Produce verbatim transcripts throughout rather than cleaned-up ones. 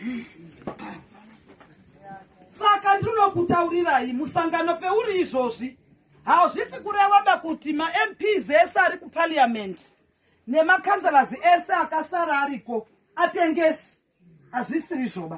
Saka ndinokutaurirai musangano peuri izvozvi hauzvisi kureva kuti maMp ese ari kuparliament nemakanzelazi ese akasara ariko atengesi hazvisi izvoba.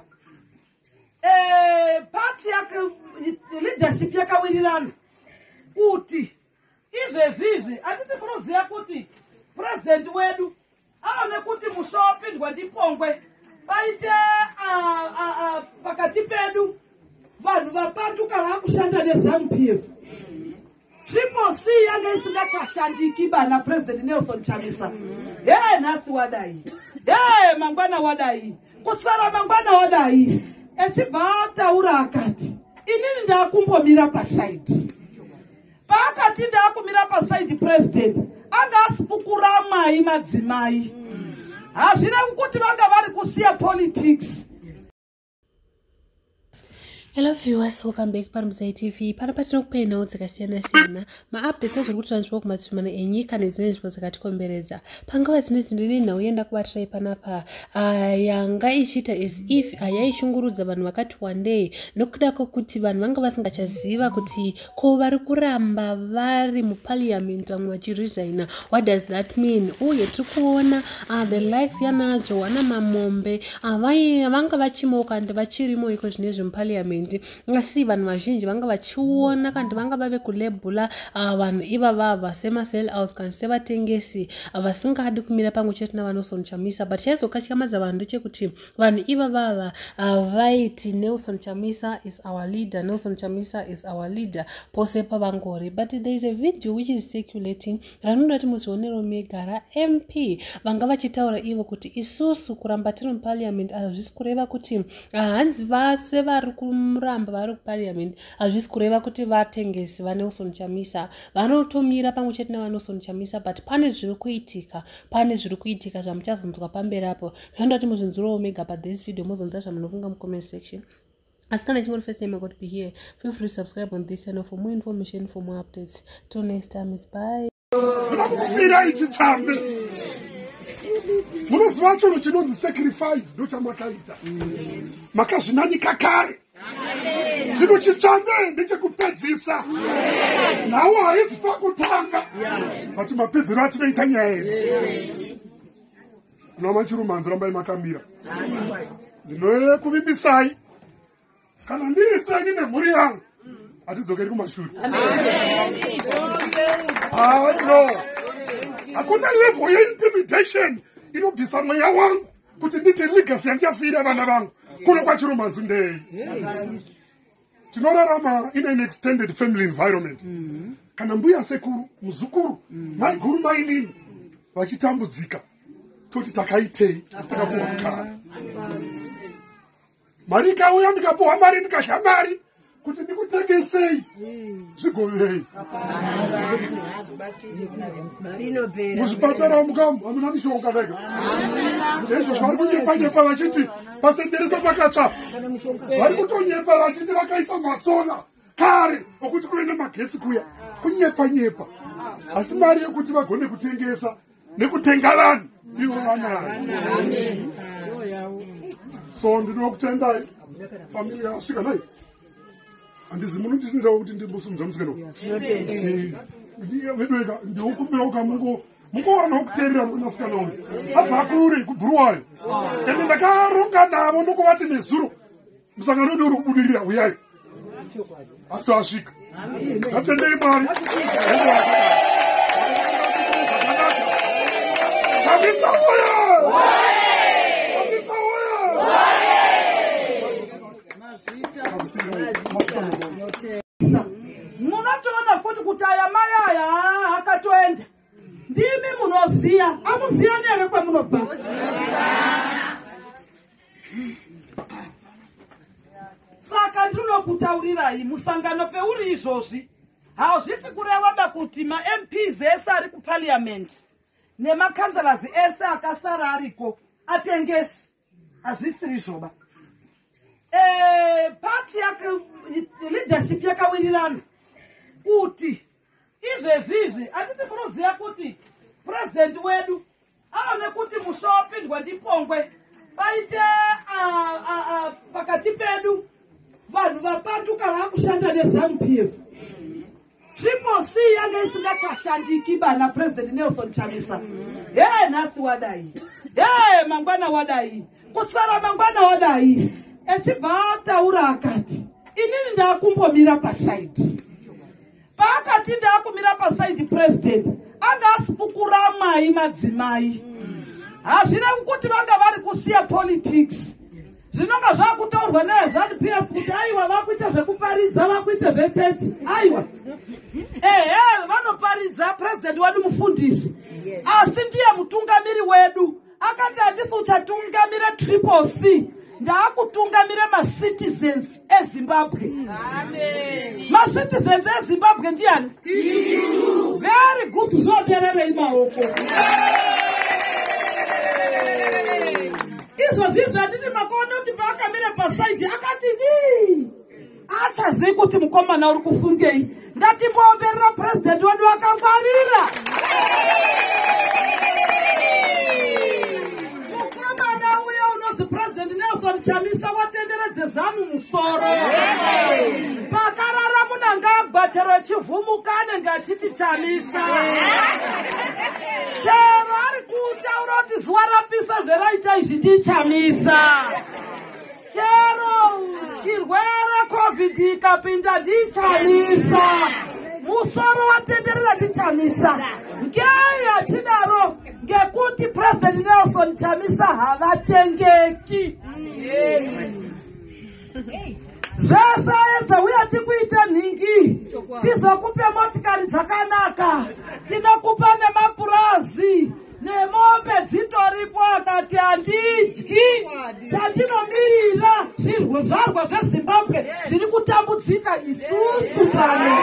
Eh, party yake leadership yakawirirana kuti izvezvizvi handiti munoziva kuti president wedu aone kuti musha wapindwa ndipongwe paite pakati pedu vanhu vapanduka vakushanda neZANU-P F. Triple C yange isingachashandiki bana president navaChamisa. Hey, nhasi wadai. Hey, mangwana wadai. Kusara mangwana wadai. Echibva taura akati inini ndakumbomira paside. Paakati ndakumira paside president anga asipukura mai madzimai. Hazvina kuti vanga vari kusiya politics. Hello viewers, welcome back paMuzai T V. Pano patinokupai nhau dzakasiyana siyana, maupdates ezviri kutransfer kumatsvimana enyika nedzimwe nzvimbo dzakatikomberedza. Panguva dzinedzi ndine nhau yenda kubatirai panapa uh, yanga ichiita as if uh, yaishungurudza vanhu vakati wandei nokuda kwokuti vanhu vanga vasingachaziva kuti ko vari kuramba vari muparliament vamwe vachiresigna. What does that mean? Uye tiri kuona uh, the likes yanadzo wana mamombe uh, vanga vachimoka ndi vachirimo iko zvinezvi muparliament. Ngasi vanhu vazhinji vanga vachiona kandi vanga vave kulebhula vanhu ivava semasell out kandi sevatengesi vasingadi kumira pamwe chete navaNelson-Chamisa. But chaizokatyamadza vanhu ndechekuti vanhu ivavava vaiti Nelson-Chamisa is our leader, Nelson-Chamisa is our leader pose pavangori. But there is a video which is circulating ranoda kuti muzvionero mega raMp vanga vachitaura ivo kuti isusu kuramba tiri muparliament hazvisi kureva kuti Hanz vase vari muramba vari kuparliament hazvisi kureva kuti vatengesi vaNelson-Chamisa vanotomira pamwe chete navaNelson-Chamisa. But pane zviri kuitika, pane zviri kuitika zvamuchazonzwa pamberi apo. Zvinoda kuti muzvinzwirewo mega pathis video muzonzwa zvamunofunga mucomment section. As can I think first time I got to be here, feel free to subscribe on this channel for more information, for more updates. Till next time, is bye. Munoziva chinhu chinonzi sacrifice ndochamakaita makazvinani kakare chinhu chitsvande ndechekupedzisa nawo haisi pakutanga but mapedzero atinoita nyaya here kuna machirumanzi rambai makamira ndinokuvimbisai kana ndiri senyi nemhuri yangu hatidzokeri kumashure. Hakuna level yeintimidation inobvisa mweya wangu kuti ndite legacy yandichasiyira vana vangu kuno kwachirumanzi ndei. Tinorarama in an extended family environment. Kana mbuya sekuru, muzukuru, mai guru mai nini vachitambudzika toti takaitei takapuwa mukara. Mari ikauya ndikapuwa mari ndikadya mari kuti ndikutengesei zvigovei muzvipatara mukamu hamuna mishonga vega izvo zvari kunyepa-nyepa vachiti pasenderesa pakatsva vari kutonyepa vachiti vakaisa masola kare okuti kuve nemagetsi kuya kunyepa-nyepa asi mari yekuti vagone kutengesa nekutenga vanhu ivo vanayo. So ndinokutendai family yasvika nai andizi munonditindira kuti ndimbosumudza musikana vedweka ndiokumbirauka mungowana kuteerera munasikana uyu abva kure kubhuruwayo ende ndakaronga navo ndokuvati nezuro musangano wedu uri kubudirira uyai asi asvika atendei mwari Chamisa uya munotoona kuti kuti aya mai aya akatoenda ndimi munoziya amuziya nere kwamunobva. Saka ndinokutaurirai musangano peuri izvozvi hauzvisi kureva kuti maMp ese ari kuparliament nemakanzelazi ese akasara ariko atengesi hazvisi izvoba. Eh, party yake leadership yakawirirana kuti izvezvizvi handiti munoziva kuti president wedu aone kuti musha wapindwa ndipongwe paite pakati pedu vanhu vapatuka vakushanda neZANU P F. Triple C yange isingachashandiki bana President Nelson Chamisa. Hey, nasi wadai. Hey, mangwana wadai. Kusara mangwana wadai. Echibata ura akati. Inini ndakumbomira paside. Pakati ndakumira paside President. Anga asipukura mai madzimai. Hazvina kuti vanga vari kusiya politics. Zvinonga zvakutaurwa neZANU P F kuti aiwa vakuita zvekuparidza vakuita zvechechi. Aiwa. Ehe, vanoparidza President wedu mufundisi. Asi ndiye mutungamiri wedu. Akati handisi uchatungamira Triple C. Ndaakutungamira ma-citizens eZimbabwe. Amen. Ma-citizens eZimbabwe ndiani? Very good. Zvoberere imaoko. Izvo zvinhu hatiti makaona kuti paakamira pasaidi akati dii. Achazivi kuti mukomana uri kufungei. Ngatimboomberera President wedu akangwarira. Mukomana uya unozi President Nelson Chamisa watenderedze ZANU musoro. Pakarara munangagwa chero chivhumukane ngatiti Chamisa. Chero ari kutaura kuti zuva rapisa zveraita izvi ndiChamisa. Chero chirwere COVID ikapinda ndiChamisa. Musoro watenderera ndiChamisa. Ngei achidaro ngekuti President Nelson Chamisa havatengeki. Zvasaedza uya tikuita nhingi. Tizokupe motikari dzakanaka. Tinokupa nemapurazi. Nemombe dzitoripo akati handidyi. Chandinomirira zvirwezvarwa zveZimbabwe zviri kutambudzika isusu pano.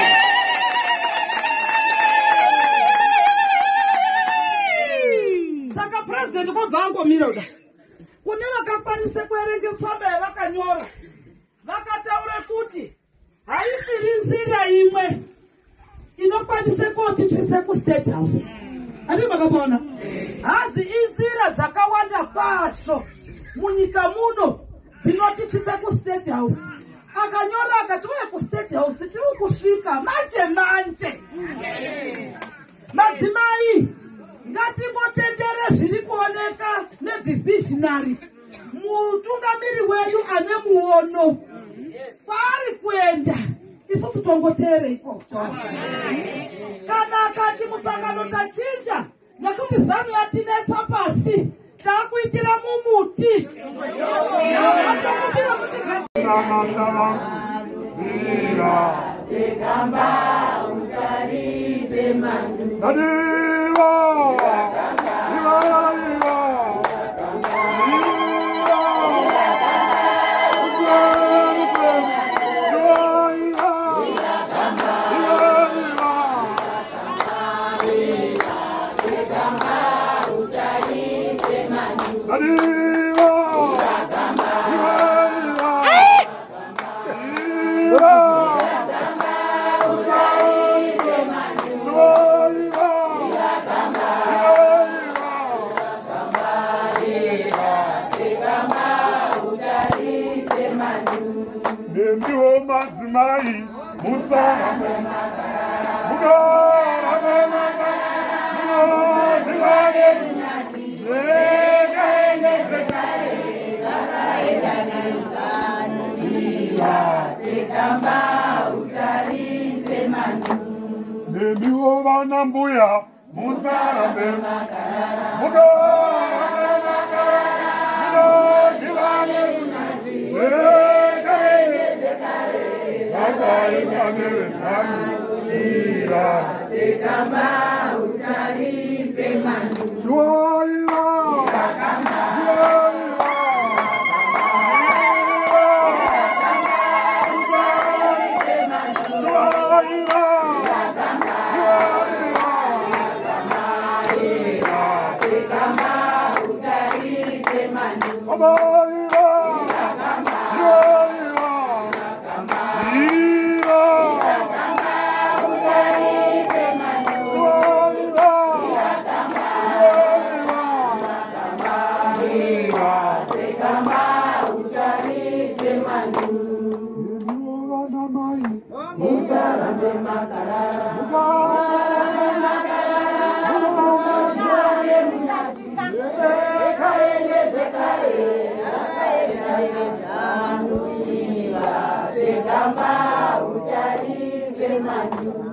Saka President kobva angomira kudai. Kune vakakwanise kuerenga tsamba yavakanyora. Vakataura kuti haisiri nzira imwe inokwanise kotitsvitse kuState House. Ani makapona? Hazi inzira dzakawanda kwazvo munyika muno dzinotitsvitse kuState House. Akanyora akati uye kuState House tiri kusvika manje manje. Madzimai ngatingotendere zviri kuoneka nevisionary. Mutungamiri wedu ane muono. Pari kuenda isusu tongoteere ikoko. Kana akati musangano tachinja nekuti ZANU yatinetsa pasi takuitira mumuti. Sekamba utarize mandu. Madzimai musara muno ramemaka muno divane zvekaende zvekare zvakaenda neZANU ira sekamba utarise mandu nemiwo vana mbuya musarambe muno ramemaka muno divane zvekaende sekamba utarise mandu. musarambe makarara kaende zvekare akaenda nezano imira segamba utarise manyu